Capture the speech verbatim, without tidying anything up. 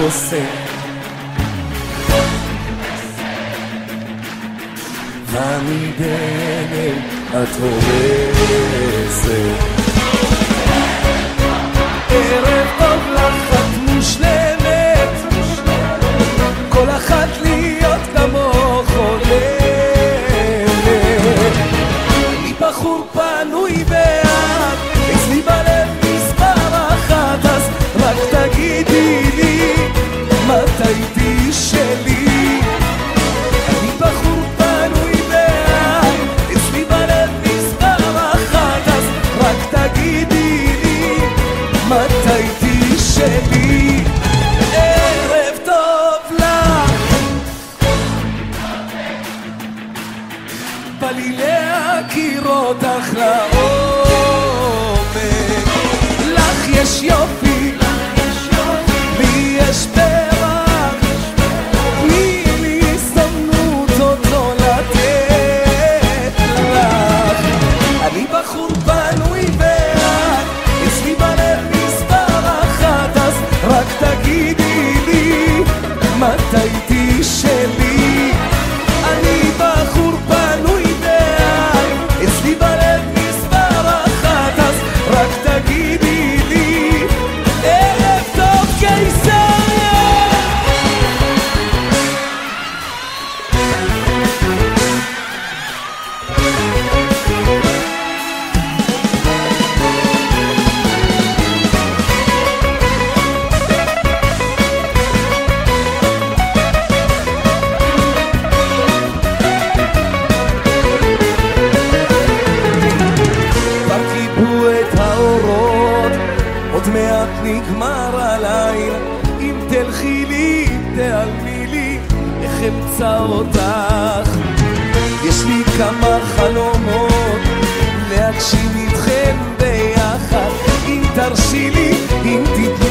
עושה ואני בהלם את הורסת ערב טוב לך את מושלמת כל אחת להיות כמוך חולמת אני בחור פנוי ואת אצלי בלב מספר אחת אז רק תגידי לי מתי תהיי שלי אני בחור פנוי ואת אצלי בלב מספר אחת אז רק תגידי לי מתי תהיי שלי ערב טוב לך בא לי להכיר אותך לעומק לך יש יופי לי יש פרח תני לי הזדמנות אותו לתת לך אני בחור פנוי ואת אצלי בלב מספר אחת אז רק תגידי לי מתי תהיי שלי אני בחור פנוי ואת אצלי בלב מספר אחת אז רק תגידי לי ערב טוב קיסריה תקיבו את האורות עוד מעט נגמר הלילה אם תלכי לי אם תעלמי לי איך אמצא אותך יש לי כמה חלומות להגשים איתכם ביחד אם תרשי לי אם תתני